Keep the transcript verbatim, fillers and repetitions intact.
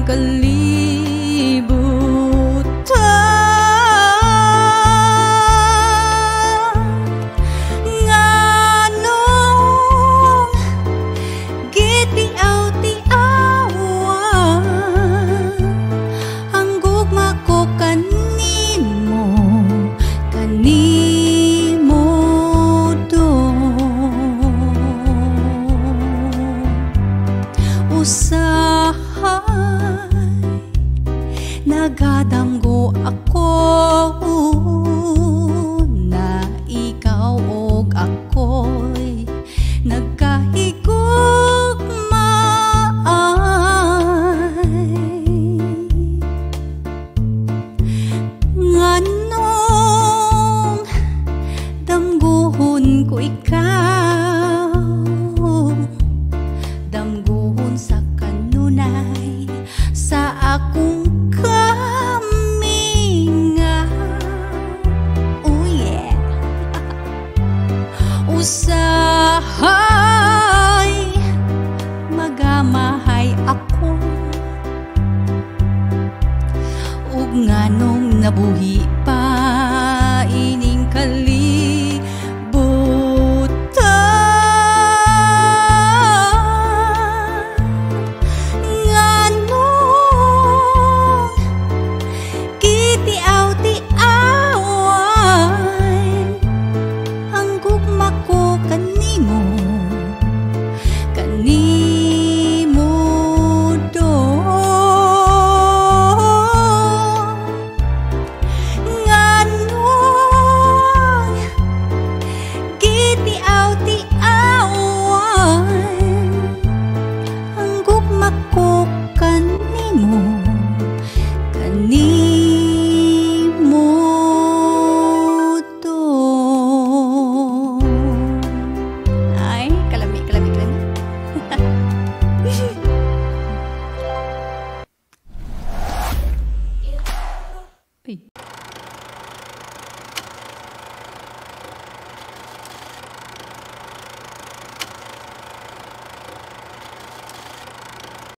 Nagadamgo ako na ikaw og ako'y nagkahigugmaay. Nganong damguhon ko ikaw, damguhon sa kanunay sa akong usahay magamahay ako ug nganong nabuhi pa ining kalibutan. Nganong kitiaw-tiawan ang gugma ko kanimo kanimo do. Nganong gitiaw-tiawan ang gugma ko kanimo kanimo do. Ay, kalami, kalami, kalami. Uy.